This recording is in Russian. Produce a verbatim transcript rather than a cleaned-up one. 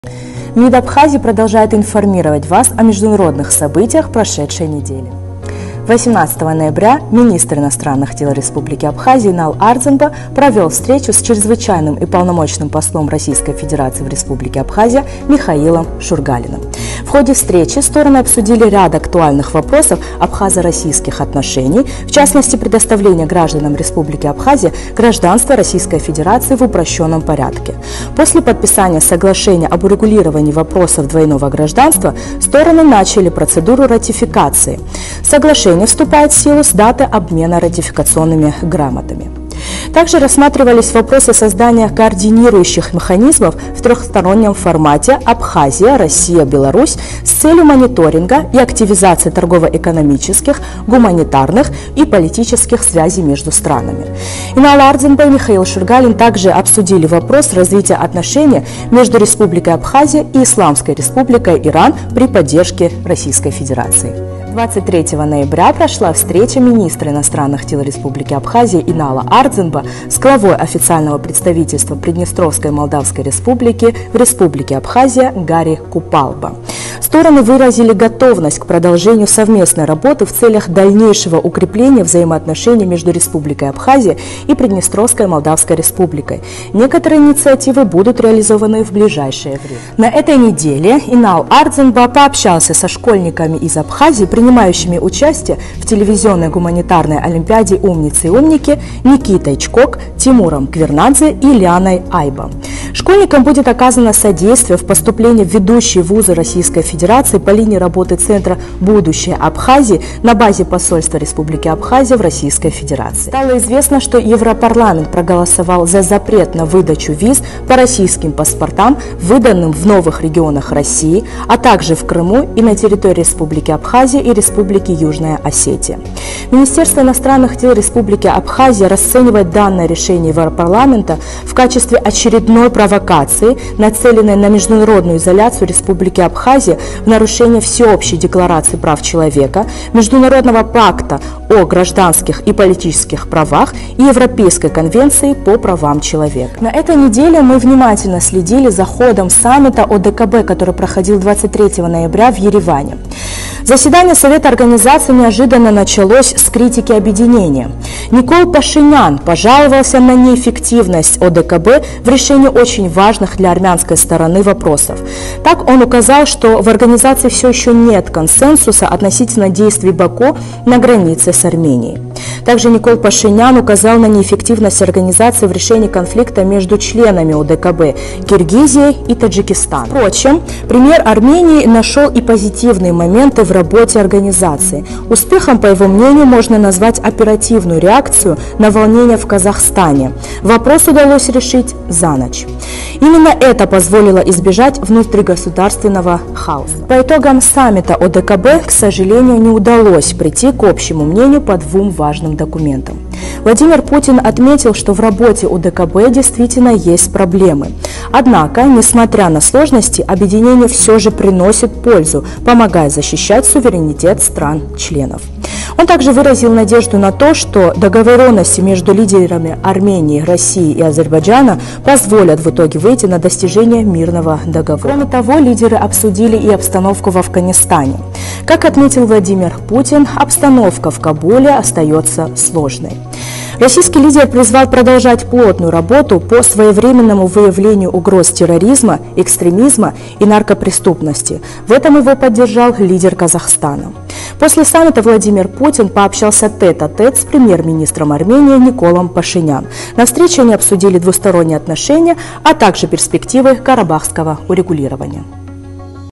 МИД Абхазии продолжает информировать вас о международных событиях прошедшей недели. восемнадцатого ноября министр иностранных дел Республики Абхазия Инал Ардзинба провел встречу с чрезвычайным и полномочным послом Российской Федерации в Республике Абхазия Михаилом Шургалиным. В ходе встречи стороны обсудили ряд актуальных вопросов абхазо-российских отношений, в частности, предоставление гражданам Республики Абхазия гражданства Российской Федерации в упрощенном порядке. После подписания соглашения об урегулировании вопросов двойного гражданства стороны начали процедуру ратификации. Соглашение вступает в силу с даты обмена ратификационными грамотами. Также рассматривались вопросы создания координирующих механизмов в трехстороннем формате Абхазия, Россия, Беларусь с целью мониторинга и активизации торгово-экономических, гуманитарных и политических связей между странами. Инал Ардзинба и Михаил Шургалин также обсудили вопрос развития отношений между Республикой Абхазия и Исламской Республикой Иран при поддержке Российской Федерации. двадцать третьего ноября прошла встреча министра иностранных дел Республики Абхазия Инала Ардзинба с главой официального представительства Приднестровской Молдавской Республики в Республике Абхазия Гари Купалба. Стороны выразили готовность к продолжению совместной работы в целях дальнейшего укрепления взаимоотношений между Республикой Абхазия и Приднестровской Молдавской Республикой. Некоторые инициативы будут реализованы в ближайшее время. На этой неделе Инал Ардзинба пообщался со школьниками из Абхазии, принимающими участие в телевизионной гуманитарной олимпиаде «Умницы и умники» Никитой Чкок, Тимуром Квернадзе и Лианой Айба. Школьникам будет оказано содействие в поступлении в ведущие вузы Российской Федерации по линии работы Центра «Будущее Абхазии» на базе посольства Республики Абхазия в Российской Федерации. Стало известно, что Европарламент проголосовал за запрет на выдачу виз по российским паспортам, выданным в новых регионах России, а также в Крыму и на территории Республики Абхазия и Республики Южная Осетия. Министерство иностранных дел Республики Абхазия расценивает данное решение Европарламента в качестве очередной провокации, нацеленной на международную изоляцию Республики Абхазия в нарушение Всеобщей декларации прав человека, Международного пакта о гражданских и политических правах и Европейской конвенции по правам человека. На этой неделе мы внимательно следили за ходом саммита о дэ ка бэ, который проходил двадцать третьего ноября в Ереване. Заседание Совета Организации неожиданно началось с критики объединения. Никол Пашинян пожаловался на неэффективность о дэ ка бэ в решении очень важных для армянской стороны вопросов. Так он указал, что в организации все еще нет консенсуса относительно действий Баку на границе с Арменией. Также Никол Пашинян указал на неэффективность организации в решении конфликта между членами о дэ ка бэ Киргизией и Таджикистаном. Впрочем, премьер Армении нашел и позитивные моменты в работе организации. Успехом, по его мнению, можно назвать оперативную реакцию на волнения в Казахстане. Вопрос удалось решить за ночь. Именно это позволило избежать внутригосударственного хаоса. По итогам саммита о дэ ка бэ, к сожалению, не удалось прийти к общему мнению по двум важным документам. Владимир Путин отметил, что в работе о дэ ка бэ действительно есть проблемы. Однако, несмотря на сложности, объединение все же приносит пользу, помогая защищать суверенитет стран-членов. Он также выразил надежду на то, что договоренности между лидерами Армении, России и Азербайджана позволят в итоге выйти на достижение мирного договора. Кроме того, лидеры обсудили и обстановку в Афганистане. Как отметил Владимир Путин, обстановка в Кабуле остается сложной. Российский лидер призвал продолжать плотную работу по своевременному выявлению угроз терроризма, экстремизма и наркопреступности. В этом его поддержал лидер Казахстана. После саммита Владимир Путин пообщался тет-а-тет с премьер-министром Армении Николом Пашинян. На встрече они обсудили двусторонние отношения, а также перспективы карабахского урегулирования.